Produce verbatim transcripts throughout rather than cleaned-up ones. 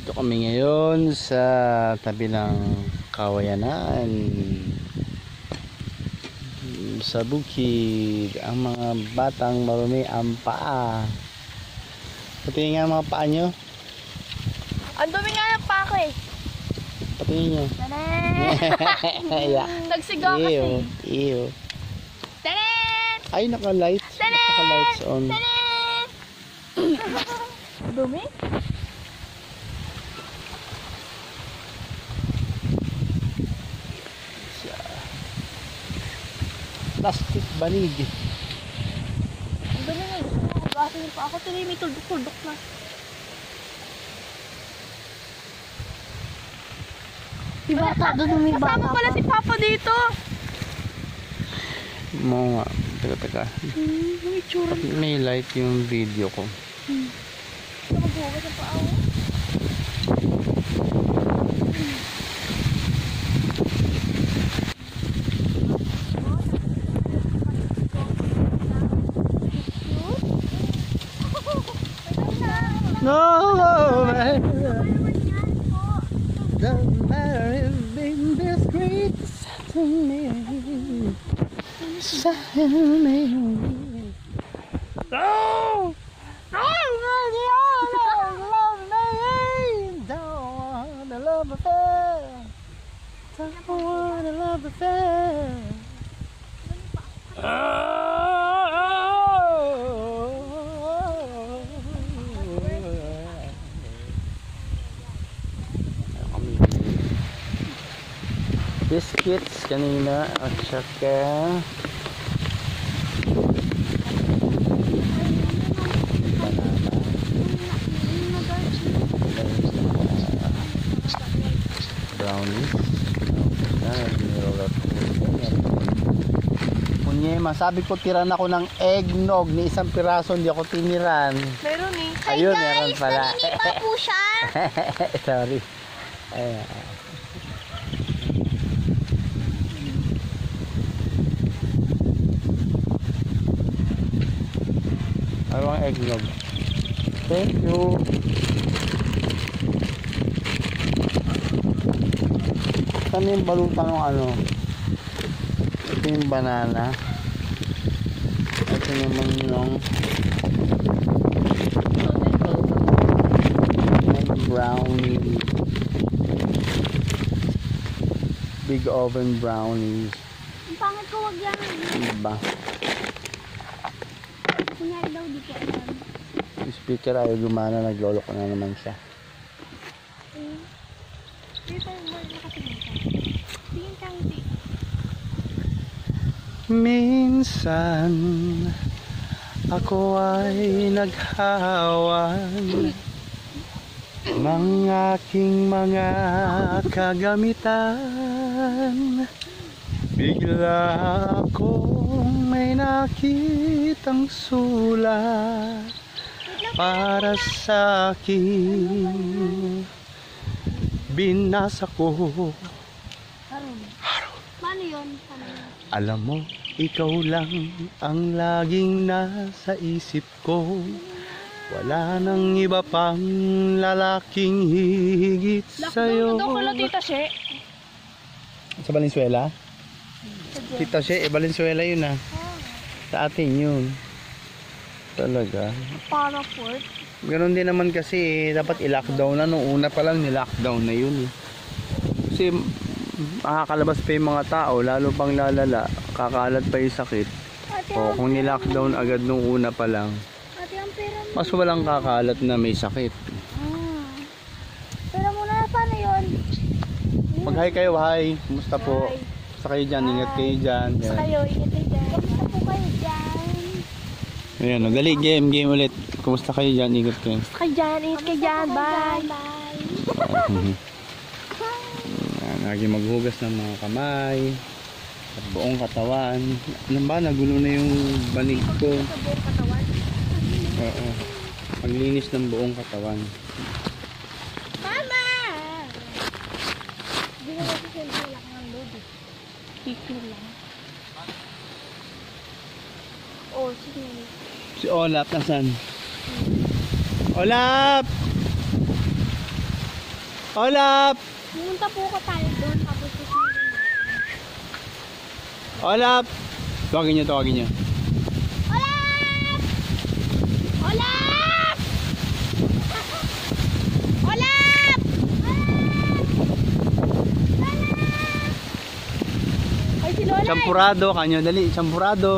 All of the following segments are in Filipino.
Dito kami ngayon sa tabi ng Kawayanan, sa bukid. Ang mga batang marumi ang paa. Patingin nga mga paa nyo. Ang dumi nga ng paa ko eh. Patingin nyo. Nagsigaw kasi. Ew, ew. Tanen! Ay, naka-lights. Naka-lights on. Tanen! Dumi? Plastic banig. Ang dumi nga. Gusto mo hugasin yung paa ko. Tuloy may tuldok-tuldok na. Diba, doon may bata Kasama pala si Papa dito. Mo nga. Teka, teka. Hmm, may tsura. May light yung video ko. Hmm. Gusto maghugas ang paa ko. No, man. Doesn't matter if being discreet to me. No! No! Love me! Don't want a love affair. Don't want a love affair. Biscuits kanina at saka brownies. Punyema, sabi ko tiran ako ng eggnog ni isang piraso, hindi ako tiniran. Meron eh. Ayun, meron pala. Naninipa po siya. Sorry. Ayan. Ayun, eggnog. Thank you. Saan yung balutan ng ano? Ito yung banana. Ito naman yung egg brownie. Big oven brownies. Ang pangit ko, wag yan. Diba? Kunyari daw, di ko alam. Yung speaker ay gumana, naglolo ko na naman siya. Dito yung board na kasi dito. Tingin ka hindi. Minsan ako ay naghahawan ng aking mga kagamitan. Bigla akong may nakitang sulat para sa akin. Binasa ko. Harun. Paano yun? Paano yun? Alam mo, ikaw lang ang laging nasa isip ko. Wala nang iba pang lalaking higit sa'yo. Doon ko lang Tita She. Sa Valenzuela? Tita She, eh, Valenzuela yun ah. Sa atin yun. Talaga. Para port. Ganon din naman kasi, eh, dapat i-lockdown na. Nung una pa lang ni-lockdown na yun eh. Kasi makakalabas pa yung mga tao, lalo pang lalala, kakalat pa yung sakit. O kung ni-lockdown agad nung una pa lang, Ate, ang pera mo. mas walang kakalat na may sakit. Ah. Pera mo na, paano yun? Mag-hi kayo, hi. Kumusta po? Sa kayo dyan, ingat kayo dyan. Sa Yan. kayo, ingat kayo dyan. Kamusta po kayo dyan? Ayan, o, dali, game, game ulit. Kumusta kayo dyan, ingat kayo. Ka dyan, ingat ka dyan. Bye. Bye. Yan, lagi maghugas ng mga kamay at buong katawan. Ano ba, nagulo na yung banig ko. Sa buong katawan. Oo. Paglinis ng buong katawan. Mama! Hindi na natin siya nilak ng load eh. Picture lang. Oh, sige. Si Olap, nasan? Olap! Olap! Pumunta po ko tayo doon, tapos susunod. Olap! Tawagin niyo, tawagin niyo. Olap! Olap! Olap! Ay, si Lola. Champurado kanyo, dali, champurado.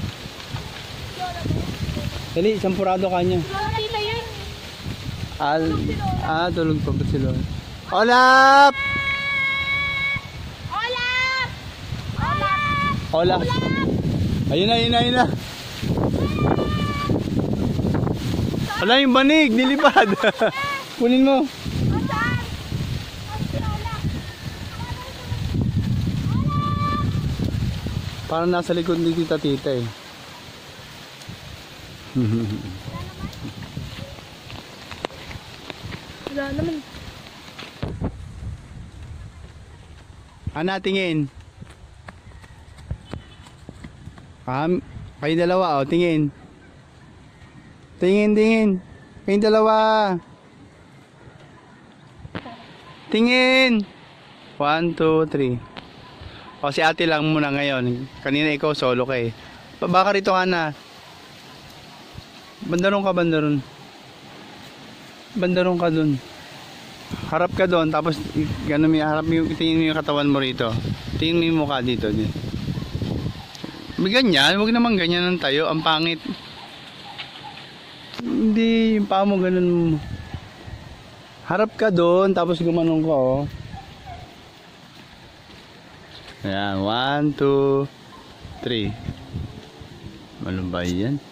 Dali, champurado kanyo. Lola, tita yun. Al, ah, tulog pa ba si Lola? Olap! Olap! Olap! Olap! Ayun na, ayun na, ayun na. Wala yung banig, nilipad. Kunin mo. Asan? Ay, si Lola. Parang nasa likod ni tita tita eh. Wala naman. Ano, tingin? Um, kayo dalawa, oh, tingin. Tingin, tingin. Kayo dalawa. Tingin. One, two, three. O, si ate lang muna ngayon. Kanina ikaw solo ka eh. Ba- Baka rito ka na. Bandaron ka, bandaron. Bandaron ka dun. Harap ka doon, tapos gano'n mo, harap mo, tingin mo yung katawan mo rito. Tingin mo yung mukha dito. May ganyan, huwag naman ganyan ng tayo, ang pangit. Hindi, yung paa mo ganun. Harap ka doon, tapos gumanong ka, oh. Ayan, one, two, three. Malumbay yan.